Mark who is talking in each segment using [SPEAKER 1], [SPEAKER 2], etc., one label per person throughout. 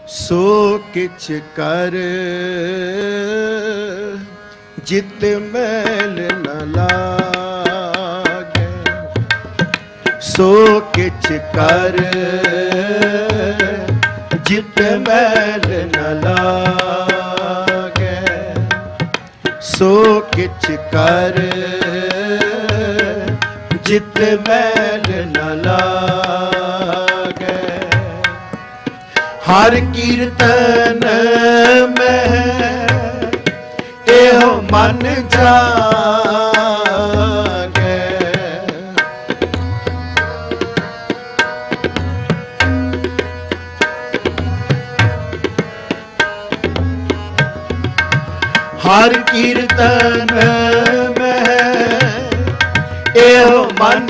[SPEAKER 1] सो किछ कर जित मैल न लागे, सो किछ कर जित मैल न लागे, सो किछ कर जित मैल न लागे। हर कीर्तन में एहो मन जागे, हर कीर्तन में एहो मन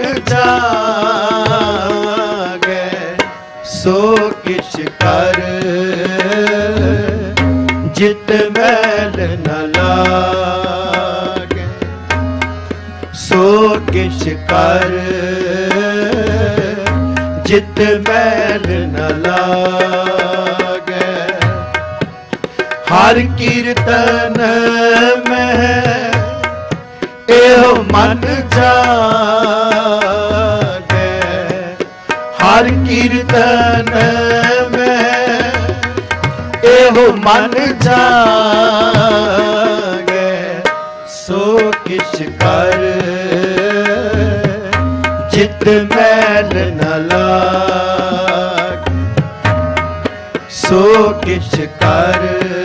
[SPEAKER 1] जागे, सो किछ कर जित मैल न लागे, सो किछ कर जित मैल न लागे। हर कीर्तन में एहो मन जागे, हर कीर्तन में एहो मन जागे, सो किछ कर जित मैल न लागे, सो किछ कर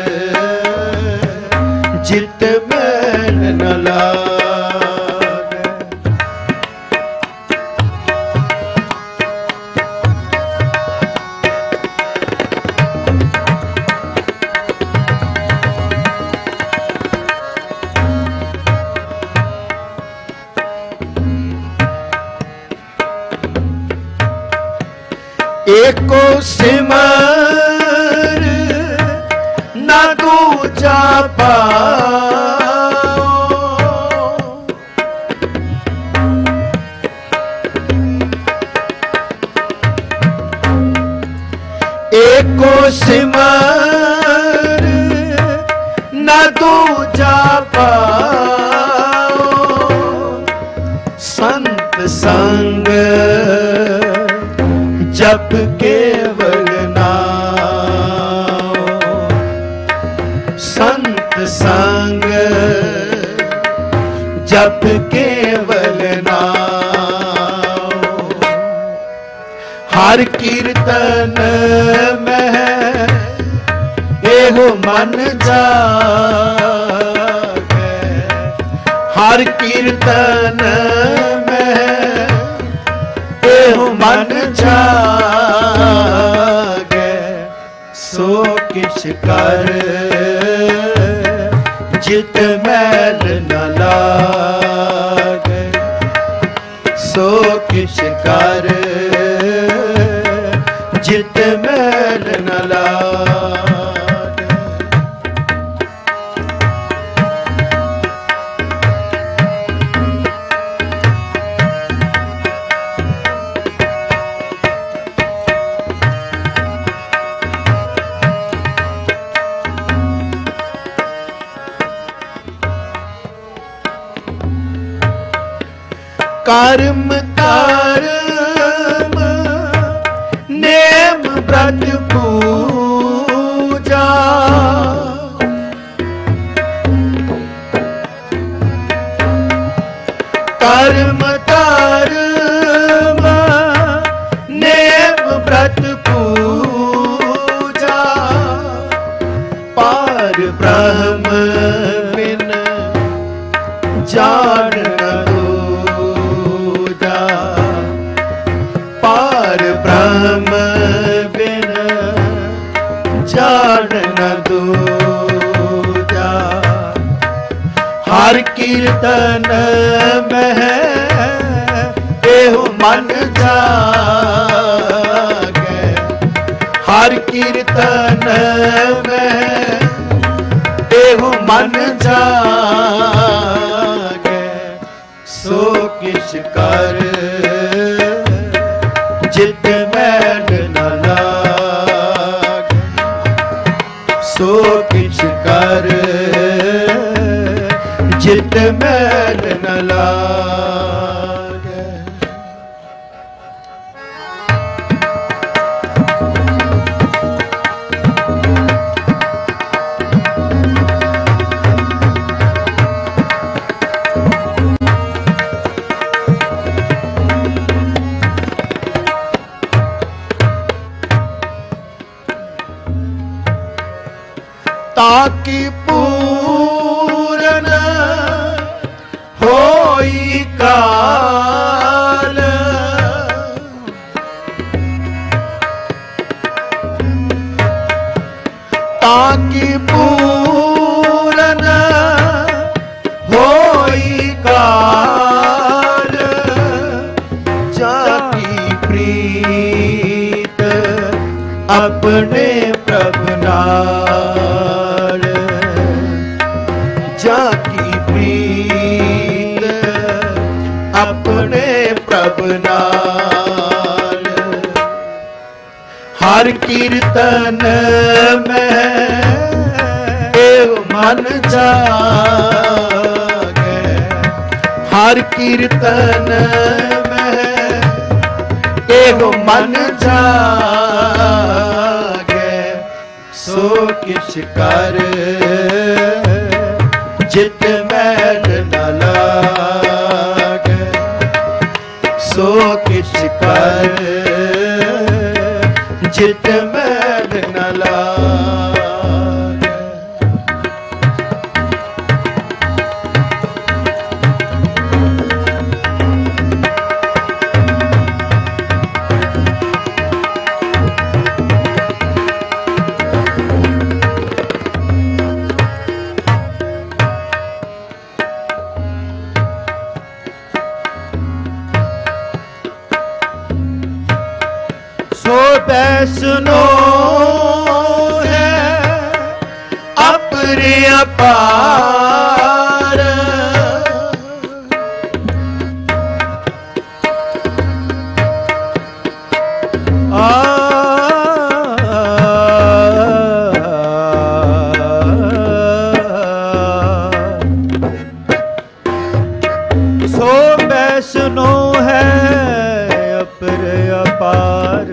[SPEAKER 1] जित मैल न लागे। एको सिमर न दूजा पाओ, एको सिमर न दूजा पाओ, संत संग जप केवल नाम, संत संग जप केवल नाम। हर कीर्तन में एहो मन जागे, हर कीर्तन में एहो मन जागे, सो किछ कर जित मैल न लागे, सो किछ कर जित मैल न लागे। कर्म कर्म नेम व्रत पूजा, कर्म कर्म नेम व्रत पूजा, पार ब्रह्म बिन जान ब्रह्म बिन जान न दूजा। हर कीर्तन में एहो मन जागे, हर कीर्तन में एहो मन जागे, सो किछ कर जित मैल न लागे, ताकि पूरन होई काल, ताकि पूरन होई काल, जाकी प्रीत अपने प्रभु नाल, जाकी प्रीत अपने प्रभु नाल। हर कीर्तन में मन जागे, हर कीर्तन में एगो मन जागे, सो किछ कर जित मैल न लागे, सो किछ कर जित मैल न लागे। सुनो है अपने अपार, सो वैष्णो है अपने अपार,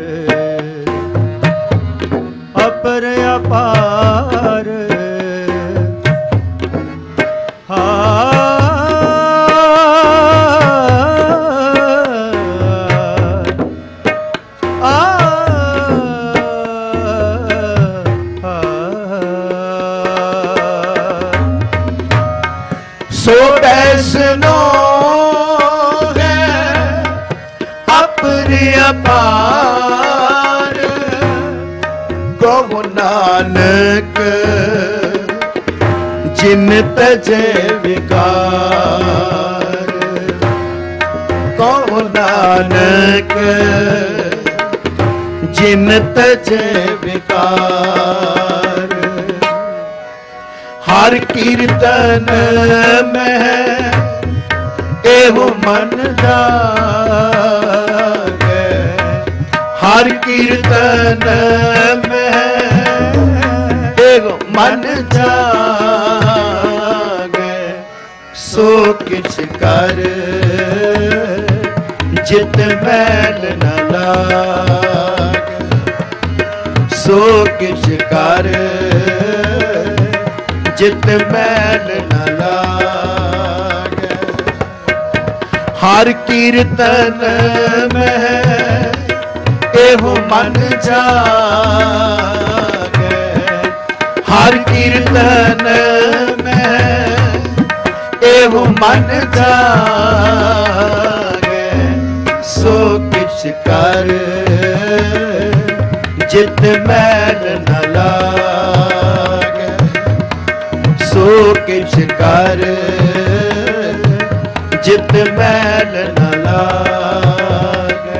[SPEAKER 1] अपर अपार। सो वैष्णो है अपने अपार, गो नानक जिन तजे विकार, गो नानक जिन तजे विकार। हर कीर्तन में एहो मन जागे, हर कीर्तन में एगो मन जागे, सो किछ कर जित मैल न लागे, सो किछ कर जित मैल न लागे। हर कीर्तन में एहो मन जागे, हर कीर्तन में एहो मन जागे, सो किछ कर जित मैल न लागे, सो किछ कर जित मैल न लागे।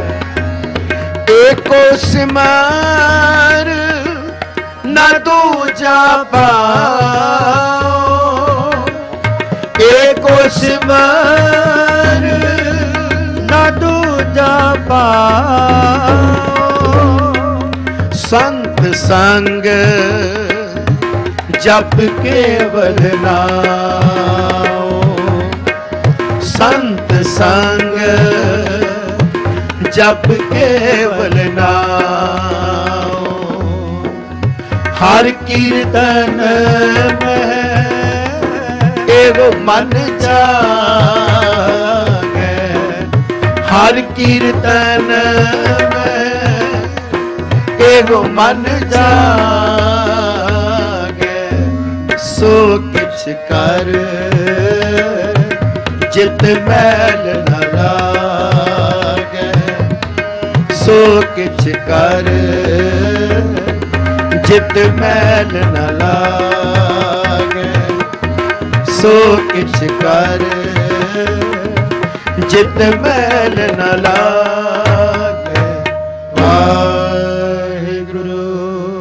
[SPEAKER 1] एको सिमर न दूजा पाओ, एको सिमर न दूजा पाओ, संत संग जप केवल नाओ, संत संग जप केवल नाओ। हर कीर्तन में एगो मन जागे, हर कीर्तन में एगो मन जागे, सो किछ कर जित मैल न लागे, सो किछ कर जित मैल न लागे, सो किछ कर जित मैल न लागे। वाहिगुरु